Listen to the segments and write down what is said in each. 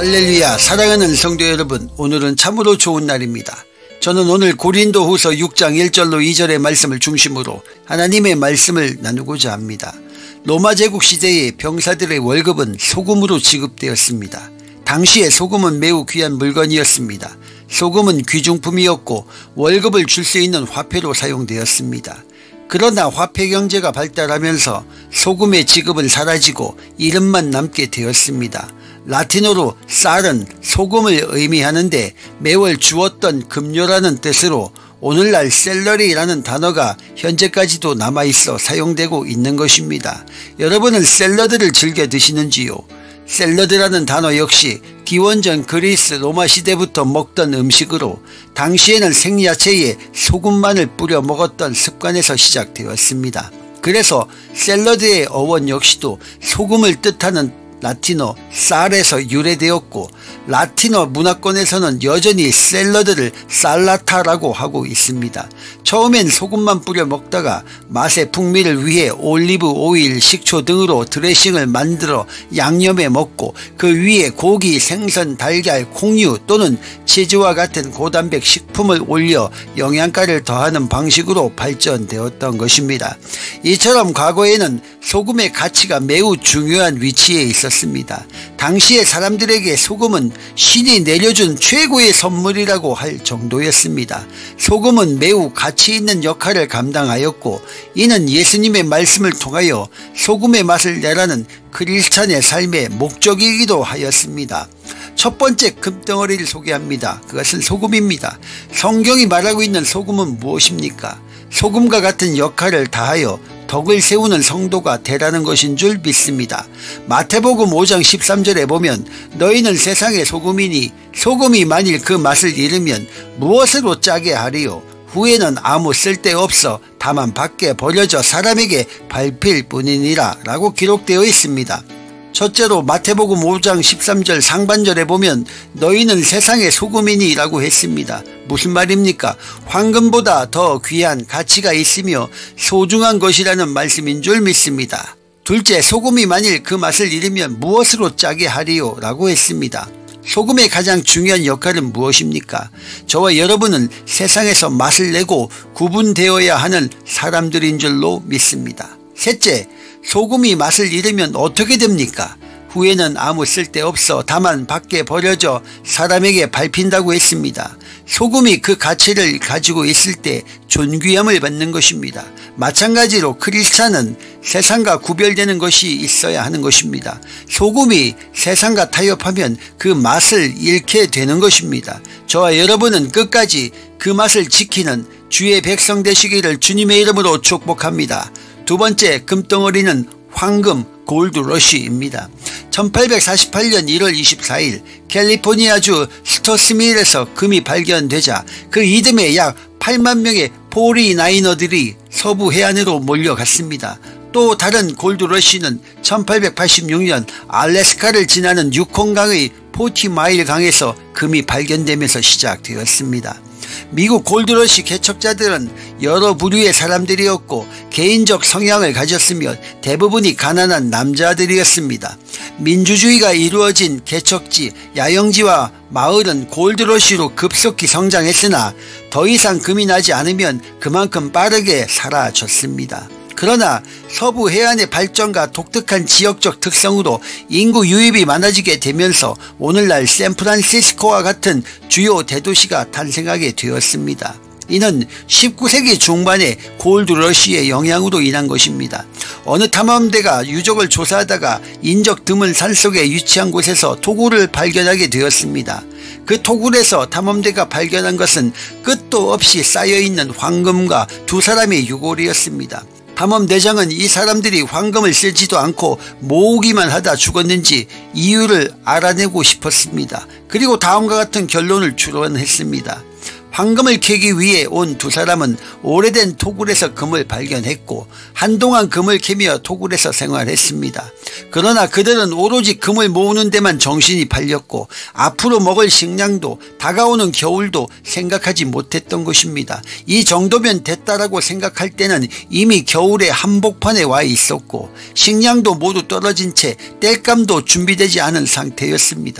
할렐루야. 사랑하는 성도 여러분, 오늘은 참으로 좋은 날입니다. 저는 오늘 고린도후서 6장 1절로 2절의 말씀을 중심으로 하나님의 말씀을 나누고자 합니다. 로마 제국 시대의 병사들의 월급은 소금으로 지급되었습니다. 당시에 소금은 매우 귀한 물건이었습니다. 소금은 귀중품이었고 월급을 줄 수 있는 화폐로 사용되었습니다. 그러나 화폐 경제가 발달하면서 소금의 지급은 사라지고 이름만 남게 되었습니다. 라틴어로 쌀은 소금을 의미하는데 매월 주었던 급료라는 뜻으로 오늘날 샐러리라는 단어가 현재까지도 남아있어 사용되고 있는 것입니다. 여러분은 샐러드를 즐겨 드시는지요? 샐러드라는 단어 역시 기원전 그리스 로마 시대부터 먹던 음식으로 당시에는 생야채에 소금만을 뿌려 먹었던 습관에서 시작되었습니다. 그래서 샐러드의 어원 역시도 소금을 뜻하는 라틴어 쌀에서 유래되었고, 라틴어 문화권에서는 여전히 샐러드를 살라타라고 하고 있습니다. 처음엔 소금만 뿌려 먹다가 맛의 풍미를 위해 올리브 오일, 식초 등으로 드레싱을 만들어 양념해 먹고 그 위에 고기, 생선, 달걀, 콩류 또는 치즈와 같은 고단백 식품을 올려 영양가를 더하는 방식으로 발전되었던 것입니다. 이처럼 과거에는 소금의 가치가 매우 중요한 위치에 있었습니다. 당시의 사람들에게 소금은 신이 내려준 최고의 선물이라고 할 정도였습니다. 소금은 매우 가치 있는 역할을 감당하였고, 이는 예수님의 말씀을 통하여 소금의 맛을 내라는 크리스찬의 삶의 목적이기도 하였습니다. 첫 번째 금덩어리를 소개합니다. 그것은 소금입니다. 성경이 말하고 있는 소금은 무엇입니까? 소금과 같은 역할을 다하여 덕을 세우는 성도가 되라는 것인 줄 믿습니다. 마태복음 5장 13절에 보면 너희는 세상의 소금이니 소금이 만일 그 맛을 잃으면 무엇으로 짜게 하리요? 후에는 아무 쓸데없어 다만 밖에 버려져 사람에게 밟힐 뿐이니라 라고 기록되어 있습니다. 첫째로 마태복음 5장 13절 상반절에 보면 너희는 세상의 소금이니 라고 했습니다. 무슨 말입니까? 황금보다 더 귀한 가치가 있으며 소중한 것이라는 말씀인 줄 믿습니다. 둘째, 소금이 만일 그 맛을 잃으면 무엇으로 짜게 하리요? 라고 했습니다. 소금의 가장 중요한 역할은 무엇입니까? 저와 여러분은 세상에서 맛을 내고 구분되어야 하는 사람들인 줄로 믿습니다. 셋째, 소금이 맛을 잃으면 어떻게 됩니까? 후에는 아무 쓸데없어 다만 밖에 버려져 사람에게 밟힌다고 했습니다. 소금이 그 가치를 가지고 있을 때 존귀함을 받는 것입니다. 마찬가지로 크리스찬은 세상과 구별되는 것이 있어야 하는 것입니다. 소금이 세상과 타협하면 그 맛을 잃게 되는 것입니다. 저와 여러분은 끝까지 그 맛을 지키는 주의 백성 되시기를 주님의 이름으로 축복합니다. 두 번째 금덩어리는 황금 골드러쉬입니다. 1848년 1월 24일 캘리포니아주 스토스밀에서 금이 발견되자 그 이듬해 약 8만 명의 포리나이너들이 서부 해안으로 몰려갔습니다. 또 다른 골드러쉬는 1886년 알래스카를 지나는 유콘강의 40마일 강에서 금이 발견되면서 시작되었습니다. 미국 골드러시 개척자들은 여러 부류의 사람들이었고 개인적 성향을 가졌으며 대부분이 가난한 남자들이었습니다. 민주주의가 이루어진 개척지, 야영지와 마을은 골드러시로 급속히 성장했으나 더 이상 금이 나지 않으면 그만큼 빠르게 사라졌습니다. 그러나 서부 해안의 발전과 독특한 지역적 특성으로 인구 유입이 많아지게 되면서 오늘날 샌프란시스코와 같은 주요 대도시가 탄생하게 되었습니다. 이는 19세기 중반의 골드러시의 영향으로 인한 것입니다. 어느 탐험대가 유적을 조사하다가 인적 드문 산속에 위치한 곳에서 토굴을 발견하게 되었습니다. 그 토굴에서 탐험대가 발견한 것은 끝도 없이 쌓여있는 황금과 두 사람의 유골이었습니다. 탐험대장은 이 사람들이 황금을 쓰지도 않고 모으기만 하다 죽었는지 이유를 알아내고 싶었습니다. 그리고 다음과 같은 결론을 추론했습니다. 황금을 캐기 위해 온 두 사람은 오래된 토굴에서 금을 발견했고 한동안 금을 캐며 토굴에서 생활했습니다. 그러나 그들은 오로지 금을 모으는 데만 정신이 팔렸고 앞으로 먹을 식량도 다가오는 겨울도 생각하지 못했던 것입니다. 이 정도면 됐다라고 생각할 때는 이미 겨울의 한복판에 와 있었고 식량도 모두 떨어진 채 땔감도 준비되지 않은 상태였습니다.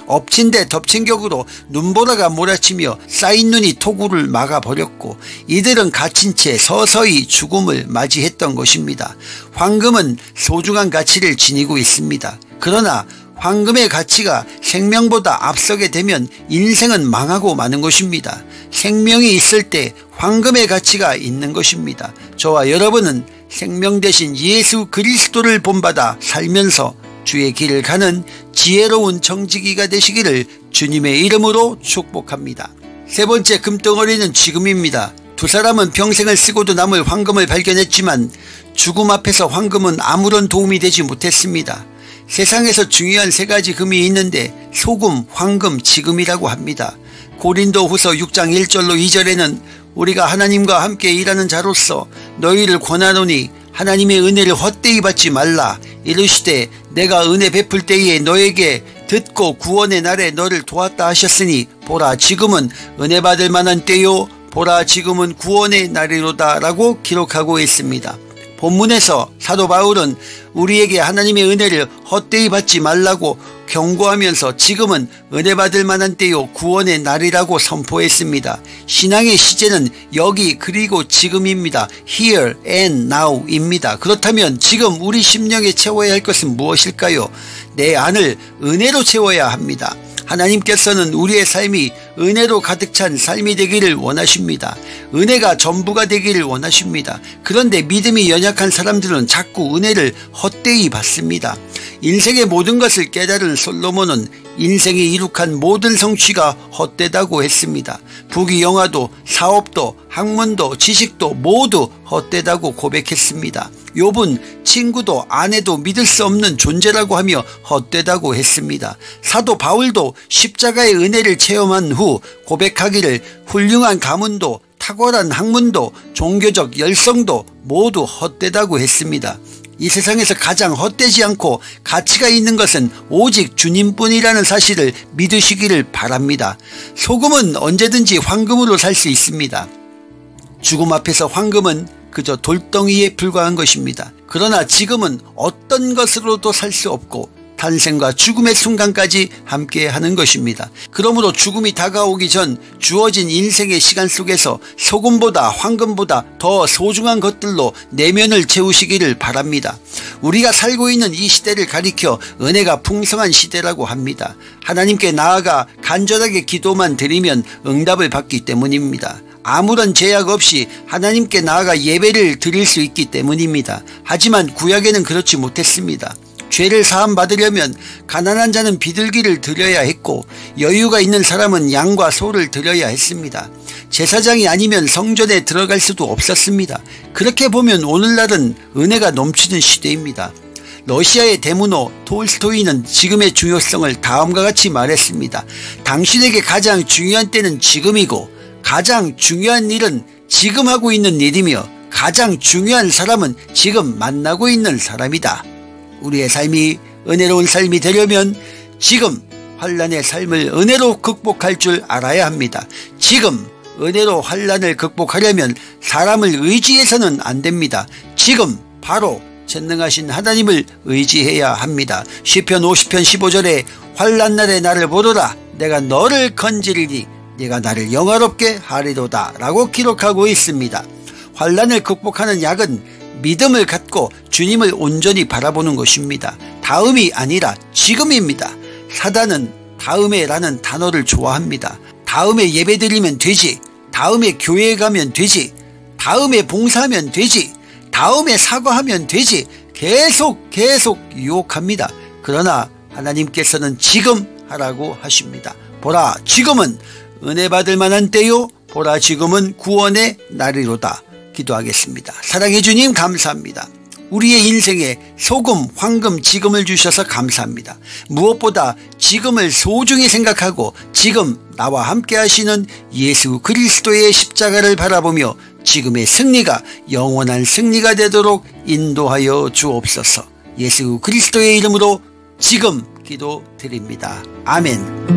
엎친 데 덮친 격으로 눈보라가 몰아치며 쌓인 눈이 토구를 막아버렸고 이들은 갇힌 채 서서히 죽음을 맞이했던 것입니다. 황금은 소중한 가치를 지니고 있습니다. 그러나 황금의 가치가 생명보다 앞서게 되면 인생은 망하고 마는 것입니다. 생명이 있을 때 황금의 가치가 있는 것입니다. 저와 여러분은 생명 대신 예수 그리스도를 본받아 살면서 주의 길을 가는 지혜로운 정직이가 되시기를 주님의 이름으로 축복합니다. 세 번째 금덩어리는 지금입니다. 두 사람은 평생을 쓰고도 남을 황금을 발견했지만 죽음 앞에서 황금은 아무런 도움이 되지 못했습니다. 세상에서 중요한 세 가지 금이 있는데 소금, 황금, 지금이라고 합니다. 고린도후서 6장 1절로 2절에는 우리가 하나님과 함께 일하는 자로서 너희를 권하노니 하나님의 은혜를 헛되이 받지 말라. 이르시되 내가 은혜 베풀 때에 너에게 듣고 구원의 날에 너를 도왔다 하셨으니 보라 지금은 은혜 받을 만한 때요 보라 지금은 구원의 날이로다 라고 기록하고 있습니다. 본문에서 사도 바울은 우리에게 하나님의 은혜를 헛되이 받지 말라고 경고하면서 지금은 은혜 받을 만한 때요 구원의 날이라고 선포했습니다. 신앙의 시제는 여기 그리고 지금입니다. Here and now 입니다. 그렇다면 지금 우리 심령에 채워야 할 것은 무엇일까요? 내 안을 은혜로 채워야 합니다. 하나님께서는 우리의 삶이 은혜로 가득 찬 삶이 되기를 원하십니다. 은혜가 전부가 되기를 원하십니다. 그런데 믿음이 연약한 사람들은 자꾸 은혜를 헛되이 받습니다. 인생의 모든 것을 깨달은 솔로몬은 인생이 이룩한 모든 성취가 헛되다고 했습니다. 부귀영화도 사업도 학문도 지식도 모두 헛되다고 고백했습니다. 욥은 친구도 아내도 믿을 수 없는 존재라고 하며 헛되다고 했습니다. 사도 바울도 십자가의 은혜를 체험한 후 고백하기를 훌륭한 가문도 탁월한 학문도 종교적 열성도 모두 헛되다고 했습니다. 이 세상에서 가장 헛되지 않고 가치가 있는 것은 오직 주님뿐이라는 사실을 믿으시기를 바랍니다. 소금은 언제든지 황금으로 살 수 있습니다. 죽음 앞에서 황금은 그저 돌덩이에 불과한 것입니다. 그러나 지금은 어떤 것으로도 살 수 없고 탄생과 죽음의 순간까지 함께하는 것입니다. 그러므로 죽음이 다가오기 전 주어진 인생의 시간 속에서 소금보다 황금보다 더 소중한 것들로 내면을 채우시기를 바랍니다. 우리가 살고 있는 이 시대를 가리켜 은혜가 풍성한 시대라고 합니다. 하나님께 나아가 간절하게 기도만 드리면 응답을 받기 때문입니다. 아무런 제약 없이 하나님께 나아가 예배를 드릴 수 있기 때문입니다. 하지만 구약에는 그렇지 못했습니다. 죄를 사함받으려면 가난한 자는 비둘기를 드려야 했고 여유가 있는 사람은 양과 소를 드려야 했습니다. 제사장이 아니면 성전에 들어갈 수도 없었습니다. 그렇게 보면 오늘날은 은혜가 넘치는 시대입니다. 러시아의 대문호 톨스토이는 지금의 중요성을 다음과 같이 말했습니다. 당신에게 가장 중요한 때는 지금이고 가장 중요한 일은 지금 하고 있는 일이며 가장 중요한 사람은 지금 만나고 있는 사람이다. 우리의 삶이 은혜로운 삶이 되려면 지금 환난의 삶을 은혜로 극복할 줄 알아야 합니다. 지금 은혜로 환난을 극복하려면 사람을 의지해서는 안 됩니다. 지금 바로 전능하신 하나님을 의지해야 합니다. 시편 50편 15절에 환난날에 나를 보도라 내가 너를 건지리니 네가 나를 영화롭게 하리로다 라고 기록하고 있습니다. 환난을 극복하는 약은 믿음을 갖고 주님을 온전히 바라보는 것입니다. 다음이 아니라 지금입니다. 사단은 다음에 라는 단어를 좋아합니다. 다음에 예배드리면 되지, 다음에 교회에 가면 되지, 다음에 봉사하면 되지, 다음에 사과하면 되지, 계속 유혹합니다. 그러나 하나님께서는 지금 하라고 하십니다. 보라 지금은 은혜 받을 만한 때요 보라 지금은 구원의 날이로다. 기도하겠습니다. 사랑해 주님 감사합니다. 우리의 인생에 소금, 황금, 지금을 주셔서 감사합니다. 무엇보다 지금을 소중히 생각하고 지금 나와 함께 하시는 예수 그리스도의 십자가를 바라보며 지금의 승리가 영원한 승리가 되도록 인도하여 주옵소서. 예수 그리스도의 이름으로 지금 기도드립니다. 아멘.